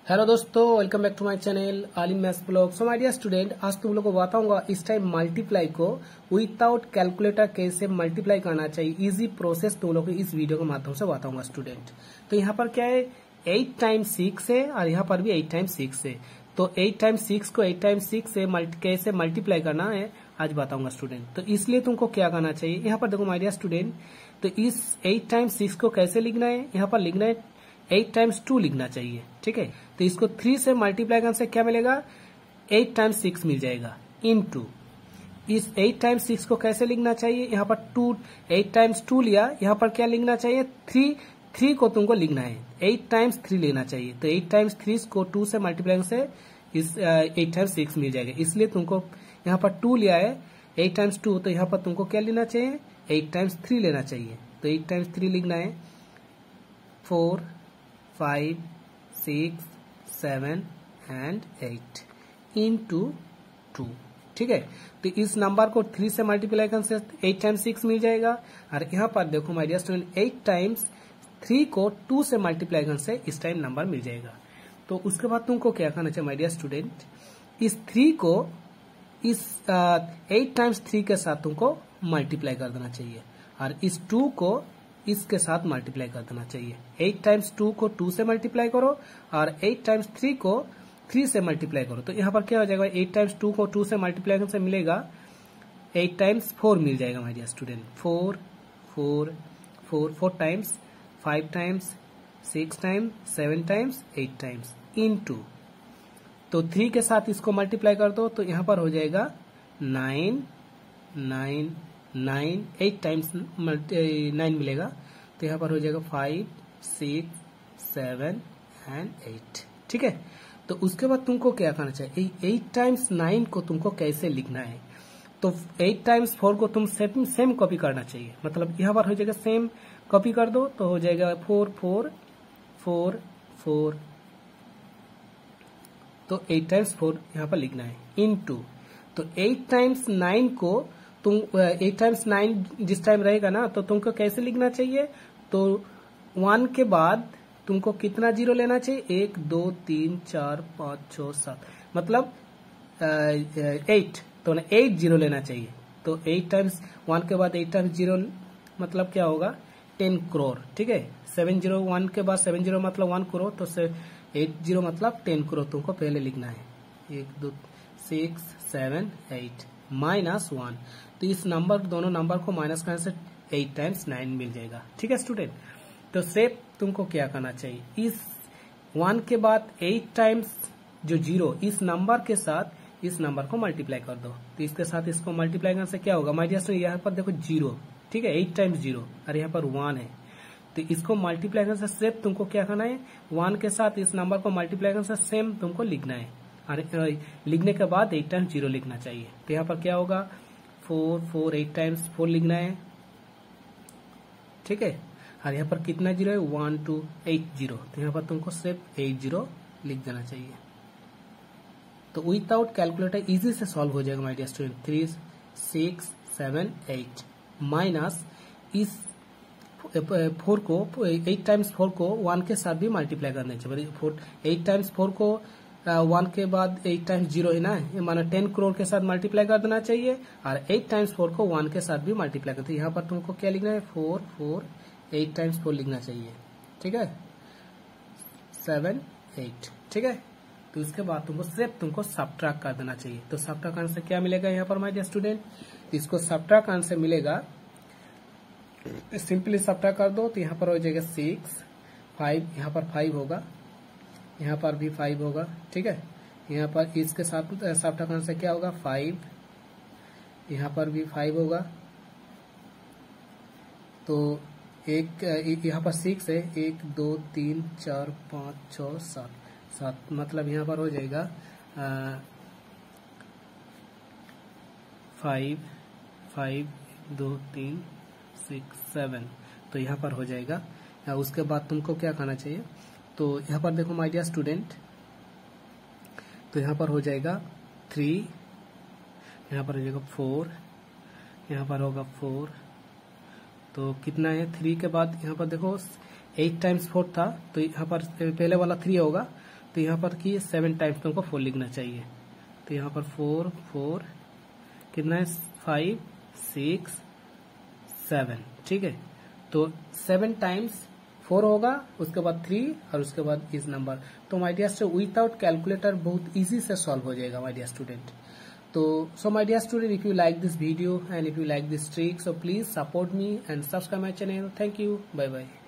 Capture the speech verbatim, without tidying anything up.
Hello दोस्तों, welcome back to my channel Alim maths blog. So my dear student, आज तुम लोग को बताऊंगा इस टाइम मल्टीप्लाई को विदाउट कैलकुलेटर कैसे मल्टीप्लाई करना चाहिए। इजी प्रोसेस तुम लोग को इस वीडियो के माध्यम से बताऊंगा स्टूडेंट। तो यहाँ पर क्या है, एट टाइम्स सिक्स है और यहाँ पर भी एट टाइम्स सिक्स है। तो एट टाइम्स सिक्स को एट टाइम्स सिक्स से मल्टी कैसे मल्टीप्लाई करना है आज बताऊंगा स्टूडेंट। तो इसलिए तुमको क्या करना चाहिए, यहाँ पर देखो माय डियर स्टूडेंट, तो इस एट टाइम्स सिक्स को कैसे लिखना है, यहाँ पर लिखना है एट टाइम्स टू लिखना चाहिए। ठीक है, तो इसको थ्री से मल्टीप्लाई करने से क्या मिलेगा, एट टाइम्स सिक्स मिल जाएगा इन टू। इस एट टाइम्स सिक्स को कैसे लिखना चाहिए, यहाँ पर टू एट टाइम्स टू लिया, यहाँ पर क्या लिखना चाहिए, थ्री थ्री को तुमको लिखना है, एट टाइम्स थ्री लेना चाहिए। तो एट टाइम्स थ्री को टू से मल्टीप्लाई से इस एट टाइम्स सिक्स मिल जाएगा। इसलिए तुमको यहाँ पर टू लिया है एट टाइम्स टू, तो यहाँ पर तुमको क्या लेना चाहिए, एट टाइम्स थ्री लेना चाहिए। तो एट टाइम्स थ्री लिखना है four five six seven and eight into two. ठीक है, तो इस नंबर को थ्री से मल्टीप्लाई करने से एट टाइम्स सिक्स मिल जाएगा। और यहाँ पर देखो my dear student, eight times three को टू से मल्टीप्लाई करने से इस टाइम नंबर मिल जाएगा। तो उसके बाद तुमको क्या करना चाहिए माय डियर स्टूडेंट, इस थ्री को इस एट टाइम्स थ्री के साथ तुमको मल्टीप्लाई कर देना चाहिए और इस टू को इसके साथ मल्टीप्लाई कर देना चाहिए। एट टाइम्स टू को टू से मल्टीप्लाई करो और एट टाइम्स थ्री को थ्री से मल्टीप्लाई करो। तो यहाँ पर क्या हो जाएगा, एट टाइम्स टू को टू से मल्टीप्लाई करने से मिलेगा एट टाइम्स फोर मिल जाएगा my dear student. Four four four four times, five times, six times, seven times, eight times into. तो थ्री के साथ इसको मल्टीप्लाई कर दो तो यहाँ पर हो जाएगा nine nine nine, eight times nine मिलेगा। तो यहाँ पर हो जाएगा five six seven and eight. ठीक है, तो उसके बाद तुमको क्या करना चाहिए, एट टाइम्स नाइन को तुमको कैसे लिखना है। तो एट टाइम्स फोर को तुम सेम सेम कॉपी करना चाहिए, मतलब यहाँ पर हो जाएगा सेम कॉपी कर दो तो हो जाएगा फोर फोर फोर फोर। तो एट टाइम्स फोर यहाँ पर लिखना है इन टू। तो एट टाइम्स नाइन को तुम एट टाइम्स नाइन जिस टाइम रहेगा ना, तो तुमको कैसे लिखना चाहिए, तो वन के बाद तुमको कितना जीरो लेना चाहिए, एक दो तीन चार पाँच छः सात, मतलब एट, तो ना एट जीरो लेना चाहिए। तो एट टाइम्स वन के बाद एट टाइम्स जीरो मतलब क्या होगा, टेन करोड़। ठीक है, सेवन जीरो वन के बाद सेवन जीरो मतलब वन करोड़, तो एट जीरो मतलब टेन करोड़ तुमको पहले लिखना है। एक दो six seven eight minus one, तो इस नंबर दोनों नंबर को माइनस करने से एट टाइम्स नाइन मिल जाएगा। ठीक है स्टूडेंट, तो सेप तुमको क्या करना चाहिए, इस वन के बाद एट टाइम्स जो जीरो, इस नंबर के साथ इस नंबर को मल्टीप्लाई कर दो। तो इसके साथ इसको मल्टीप्लाई करने से क्या होगा माय डियर स्टूडेंट, यहाँ पर देखो जीरो, ठीक है, एट टाइम्स जीरो और यहाँ पर वन है। तो इसको मल्टीप्लाई करने से सेप तुमको क्या करना है, वन के साथ इस नंबर को मल्टीप्लाई करने से सेम तुमको लिखना है और लिखने के बाद एट टाइम्स जीरो लिखना चाहिए। तो यहाँ पर क्या होगा, four four eight times four लिखना है। ठीक है, और यहाँ पर कितना जीरो है, वन टू एट जीरो, तो यहाँ पर तुमको सिर्फ एट जीरो लिख देना चाहिए। तो विदाउट कैलकुलेटर इजी से सॉल्व हो जाएगा my dear student. Three six seven eight minus इस फोर को एट टाइम्स फोर को वन के साथ भी मल्टीप्लाई करना चाहिए। फोर एट टाइम्स फोर को वन uh, के बाद एट टाइम्स जीरो है ना, माना टेन करोड़ के साथ मल्टीप्लाई कर देना चाहिए और एट टाइम्स फोर को वन के साथ भी मल्टीप्लाई करते हैं। यहाँ पर तुमको क्या लिखना है, four four eight times four लिखना चाहिए। ठीक है, सेवन एट। ठीक है, तो इसके बाद तुमको सिर्फ तुमको सब्ट्रैक्ट कर देना चाहिए। तो सब्ट्रैक्ट करने से क्या मिलेगा यहाँ पर माय डियर स्टूडेंट, इसको सब्ट्रैक्ट करने से मिलेगा, सिंपली सब्ट्रैक्ट कर दो तो यहाँ पर हो जाएगा सिक्स, फाइव, यहाँ पर फाइव होगा, यहाँ पर भी फाइव होगा। ठीक है, यहाँ पर इसके साथ सब्ट्रैक्ट करने से क्या होगा, फाइव, यहाँ पर भी फाइव होगा। तो एक यहाँ पर सिक्स है, एक दो तीन चार पाँच छः सात, सात मतलब यहाँ पर हो जाएगा फाइव फाइव दो तीन सिक्स सेवन, तो यहाँ पर हो जाएगा। उसके बाद तुमको क्या करना चाहिए, तो यहाँ पर देखो माय डियर स्टूडेंट, तो यहाँ पर हो जाएगा थ्री, यहाँ पर हो जाएगा फोर, यहाँ पर होगा फोर, तो कितना है, थ्री के बाद यहाँ पर देखो एट टाइम्स फोर था तो यहाँ पर पहले वाला थ्री होगा, तो तो यहाँ पर की सेवन टाइम्स तुमको फोर लिखना चाहिए। तो यहाँ पर फोर फोर कितना है, फाइव सिक्स सेवन, ठीक है। तो सेवन टाइम्स फोर होगा, उसके बाद थ्री और उसके बाद इस नंबर। तो my dear student without calculator बहुत इजी से सॉल्व हो जाएगा माय डियर स्टूडेंट। तो so my dear student, if you like this video and if you like this trick, so please support me and subscribe my channel. Thank you. Bye bye.